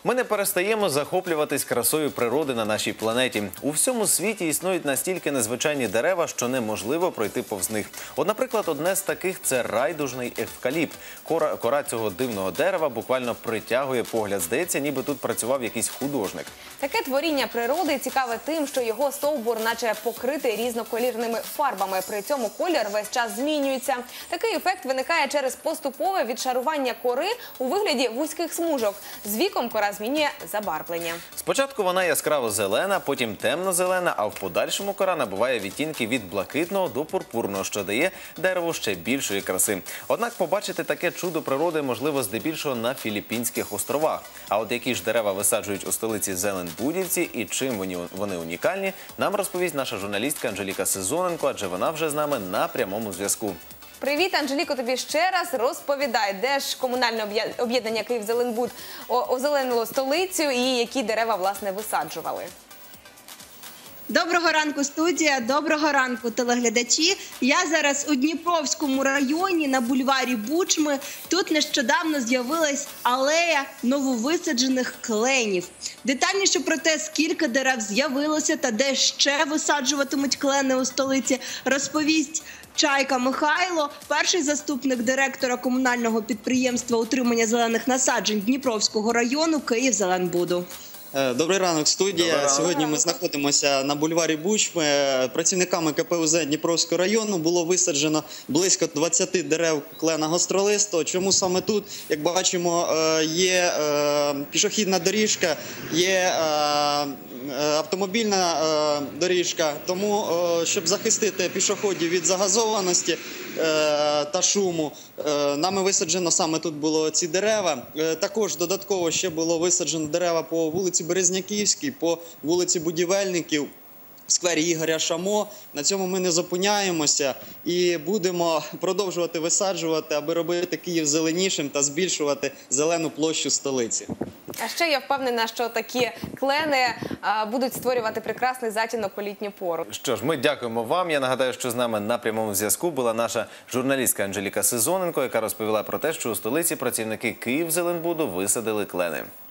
Ми не перестаємо захоплюватись красою природи на нашій планеті. У всьому світі існують настільки незвичайні дерева, що неможливо пройти повз них. От, наприклад, одне з таких – це райдужний евкаліпт. Кора цього дивного дерева буквально притягує погляд. Здається, ніби тут працював якийсь художник. Таке творіння природи цікаве тим, що його стовбур наче покритий різноколірними фарбами. При цьому колір весь час змінюється. Такий ефект виникає через поступове відшарування кори у вигляді вузьких смужок. З віком кора змінює забарвлення. Спочатку вона яскраво-зелена, потім темно-зелена, а в подальшому кора набуває відтінки від блакитного до пурпурного, що дає дереву ще більшої краси. Однак побачити таке чудо природи можливо здебільшого на Філіппінських островах. А от які ж дерева висаджують у столиці Зеленбудівці і чим вони унікальні, нам розповість наша журналістка Анжеліка Сезоненко, адже вона вже з нами на прямому зв'язку. Привіт, Анжеліко, тобі ще раз розповідай, де ж комунальне об'єднання «Київ-Зеленбуд» озеленило столицю і які дерева, власне, висаджували. Доброго ранку, студія. Доброго ранку, телеглядачі. Я зараз у Дніпровському районі на бульварі Бучми. Тут нещодавно з'явилась алея нововисаджених кленів. Детальніше про те, скільки дерев з'явилося та де ще висаджуватимуть клени у столиці, розповість Чайка Михайло, перший заступник директора комунального підприємства утримання зелених насаджень Дніпровського району «Київ-Зеленбуду». Добрий ранок, студія. Сьогодні ми знаходимося на бульварі Бучми. Працівниками КПУЗ Дніпровського району було висаджено близько 20 дерев клена гостролистого. Чому саме тут? Як бачимо, є пішохідна доріжка, є автомобільна доріжка. Тому, щоб захистити пішоходів від загазованості та шуму, нами висаджено саме тут було ці дерева. Також додатково ще було висаджено дерева по вулиці Березняківській, по вулиці Будівельників, в сквері Ігоря Шамо. На цьому ми не зупиняємося і будемо продовжувати висаджувати, аби робити Київ зеленішим та збільшувати зелену площу столиці. А ще я впевнена, що такі клени будуть створювати прекрасний затінок у літню пору. Що ж, ми дякуємо вам. Я нагадаю, що з нами на прямому зв'язку була наша журналістка Анжеліка Сезоненко, яка розповіла про те, що у столиці працівники Київ-Зеленбуду висадили клени.